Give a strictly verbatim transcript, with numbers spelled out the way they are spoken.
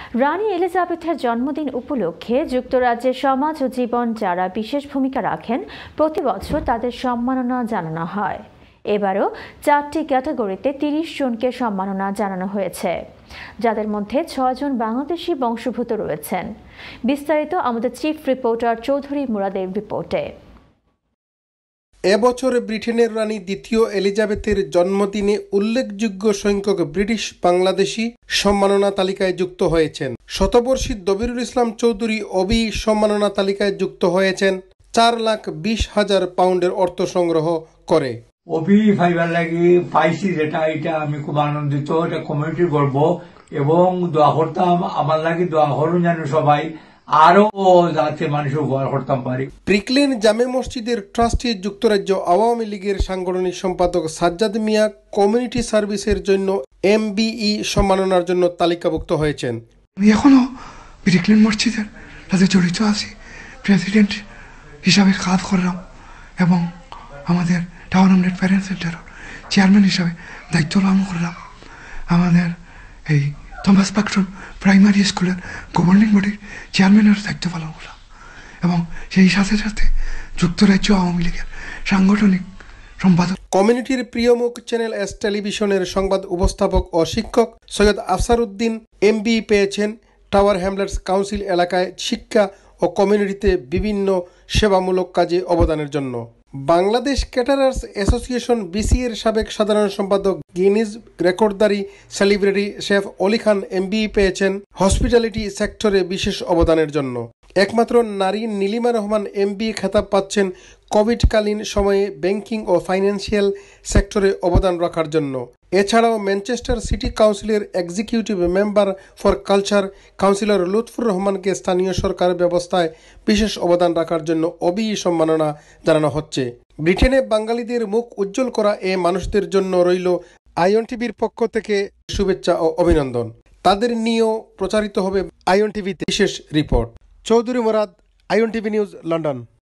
রানী এলিজাবেথের জন্মদিন উপলক্ষে যুক্তরাজ্যের সমাজ ও জীবন যারা বিশেষ ভূমিকা রাখেন প্রতি বছর তাদের সম্মাননা জানানো হয়। এবারও চারটি ক্যাটাগরিতে তিরিশ জনকে সম্মাননা জানানো হয়েছে, যাদের মধ্যে ছয় জন বাংলাদেশি বংশোদ্ভূত রয়েছেন। বিস্তারিত আমাদের চিফ রিপোর্টার চৌধুরী মুরাদের রিপোর্টে। এবছর ব্রিটেনের রানী দ্বিতীয় এলিজাবেথের জন্মদিনে উল্লেখযোগ্য সংখ্যক ব্রিটিশ বাংলাদেশি সম্মাননা তালিকায় যুক্ত হয়েছেন। শতবর্ষী দবিরুল ইসলাম চৌধুরী অবি সম্মাননা তালিকায় যুক্ত হয়েছেন চার লাখ বিশ হাজার পাউন্ডের অর্থ সংগ্রহ করে। অবি ফাইবার লাগি পাইছি, যেটা এটা আমি খুব আনন্দিত, এটা কমিউনিটির গর্ব এবং দোয়া করতাম আমার লাগে দোয়া করুন যেন সবাই আরো যাতে মানুষ উপহার করতাম পারি। ব্রিকলেন জামে মসজিদের ট্রাস্টি যুক্তরাজ্য আওয়ামী লীগের সাংগঠনিক সম্পাদক সাজ্জাদ মিয়া কমিউনিটি সার্ভিসের জন্য এমবিই সম্মাননার জন্য তালিকাভুক্ত হয়েছেন। আমি এখনো ব্রিকলেন মসজিদের সাথে জড়িত আছি, প্রেসিডেন্ট হিসাবে কাজ করলাম এবং আমাদের Tower Hamlets parent centre chairman হিসাবে দায়িত্ব পালন করলাম। আমাদের এই থমাস পাকটন প্রাইমারি স্কুলের গভর্নিং বডির চেয়ারম্যানের দায়িত্ব পালন করলাম এবং সেই সাথে সাথে যুক্তরাজ্য আওয়ামী লীগের সাংগঠনিক সম্পাদক। কমিউনিটির প্রিয়মুখ চ্যানেল এস টেলিভিশনের সংবাদ উপস্থাপক ও শিক্ষক সৈয়দ আফসার উদ্দিন এমবিই পেয়েছেন টাওয়ার হ্যামলেটস কাউন্সিল এলাকায় শিক্ষা ও কমিউনিটিতে বিভিন্ন সেবামূলক কাজে অবদানের জন্য। বাংলাদেশ ক্যাটারার্স অ্যাসোসিয়েশন বিসি এর সাবেক সাধারণ সম্পাদক গিনিজ রেকর্ডদারি সেলিব্রিটি শেফ অলি খান এমবিই পেয়েছেন হসপিটালিটি সেক্টরে বিশেষ অবদানের জন্য। একমাত্র নারী নীলিমা রহমান এমবিই খেতাব পাচ্ছেন কোভিডকালীন সময়ে ব্যাংকিং ও ফাইন্যান্সিয়াল সেক্টরে অবদান রাখার জন্য। এছাড়াও ম্যানচেস্টার সিটি কাউন্সিলের executive member for culture councillor Lutfur রহমানকে স্থানীয় সরকার ব্যবস্থায় বিশেষ অবদান রাখার জন্য অবিই সম্মাননা জানানো হচ্ছে। ব্রিটেনে বাঙালিদের মুখ উজ্জ্বল করা এ মানুষদের জন্য রইল আইওন টিভির পক্ষ থেকে শুভেচ্ছা ও অভিনন্দন। তাদের নিয়েও প্রচারিত হবে আইওন টিভিতে বিশেষ রিপোর্ট। Chowdhury Murad, ION TV news, London.